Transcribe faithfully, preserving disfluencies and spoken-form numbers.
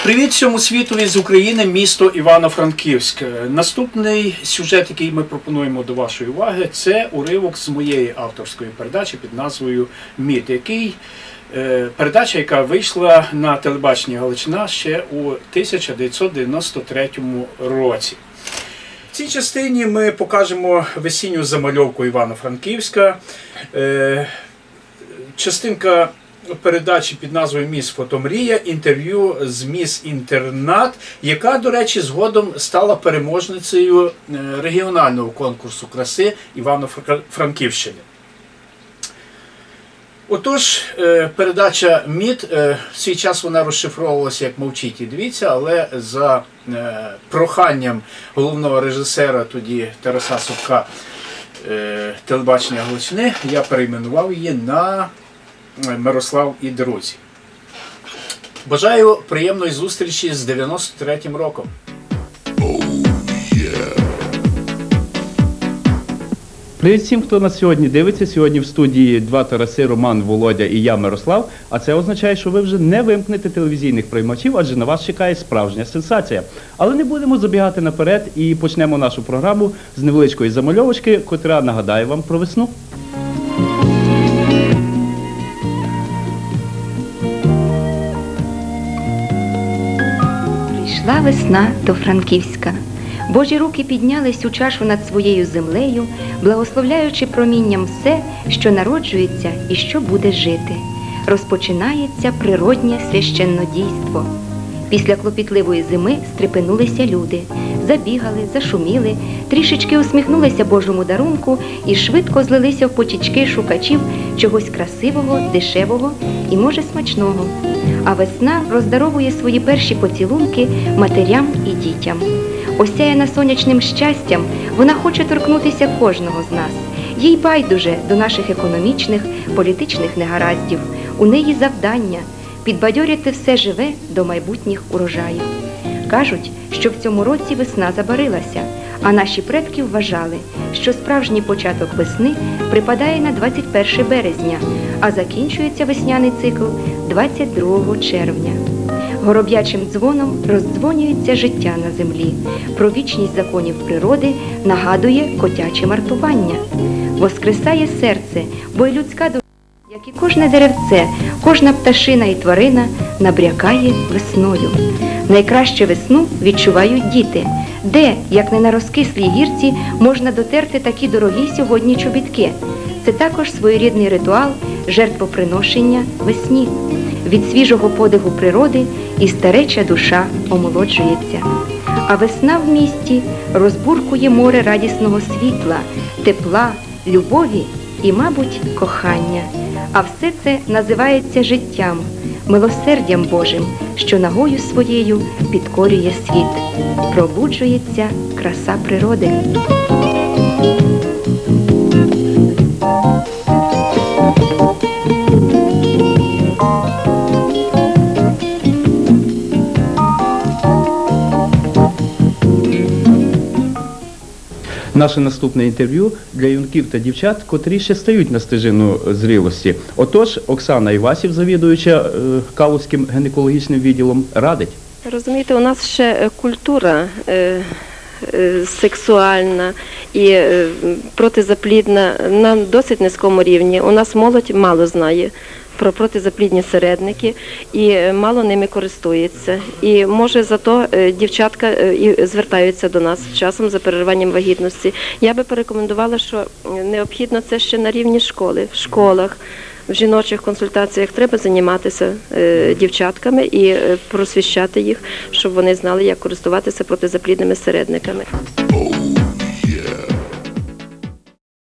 Привіт всьому світові з України, місто Івано-Франківськ. Наступний сюжет, який ми пропонуємо до вашої уваги, це уривок з моєї авторської передачі під назвою «Міт», який, передача, яка вийшла на телебаченні Галичина ще у тисяча дев'ятсот дев'яносто третьому році. В цій частині ми покажемо весінню замальовку Івано-Франківська. Частинка передачі під назвою «Міс Фотомрія», інтерв'ю з Міс Інтернат, яка, до речі, згодом стала переможницею регіонального конкурсу краси Івано-Франківщини. Отож, передача «Міт», в свій час вона розшифровувалася як «Мовчіть і дивіться», але за проханням головного режисера тоді Тараса Собка телебачення Галичини, я перейменував її на «Мирослав і друзі». Бажаю приємної зустрічі з дев'яносто третім роком. Oh, yeah. Привіт всім, хто нас сьогодні дивиться. Сьогодні в студії два Тараси, Роман, Володя і я, Мирослав. А це означає, що ви вже не вимкнете телевізійних приймачів, адже на вас чекає справжня сенсація. Але не будемо забігати наперед і почнемо нашу програму з невеличкої замальовочки, котра нагадає вам про весну. Прийшла весна до Франківська. Божі руки піднялись у чашу над своєю землею, благословляючи промінням все, що народжується і що буде жити. Розпочинається природнє священнодійство. Після клопітливої зими стрепенулися люди, забігали, зашуміли, трішечки усміхнулися Божому дарунку і швидко злилися в потічки шукачів чогось красивого, дешевого і, може, смачного. А весна роздаровує свої перші поцілунки матерям і дітям. Осяяна сонячним щастям, вона хоче торкнутися кожного з нас. Їй байдуже до наших економічних, політичних негараздів. У неї завдання – підбадьорити все живе до майбутніх урожаїв. Кажуть, що в цьому році весна забарилася, а наші предки вважали, що справжній початок весни припадає на двадцять перше березня, а закінчується весняний цикл двадцять другого червня. Гороб'ячим дзвоном роздзвонюється життя на землі. Про вічність законів природи нагадує котяче мартування. Воскресає серце, бо й людська душа, як і кожне деревце, кожна пташина і тварина набрякає весною. Найкраще весну відчувають діти. Де, як не на розкислій гірці, можна дотерти такі дорогі сьогодні чобітки? Це також своєрідний ритуал жертвоприношення весні. Від свіжого подиху природи і стареча душа омолоджується. А весна в місті розбуркує море радісного світла, тепла, любові і, мабуть, кохання. А все це називається життям, милосердям Божим, що ногою своєю підкорює світ. Пробуджується краса природи. Наше наступне інтерв'ю для юнків та дівчат, котрі ще стають на стежину зрілості. Отож, Оксана Івасів, завідуюча е, Калузьким гінекологічним відділом, радить. Розумієте, у нас ще культура е, е, сексуальна і е, протизаплідна на досить низькому рівні. У нас молодь мало знає про протизаплідні середники і мало ними користується. І може зато дівчатка і звертаються до нас часом за перериванням вагітності. Я би порекомендувала, що необхідно це ще на рівні школи, в школах, в жіночих консультаціях треба займатися е, дівчатками і е, просвіщати їх, щоб вони знали, як користуватися протизаплідними середниками. Oh.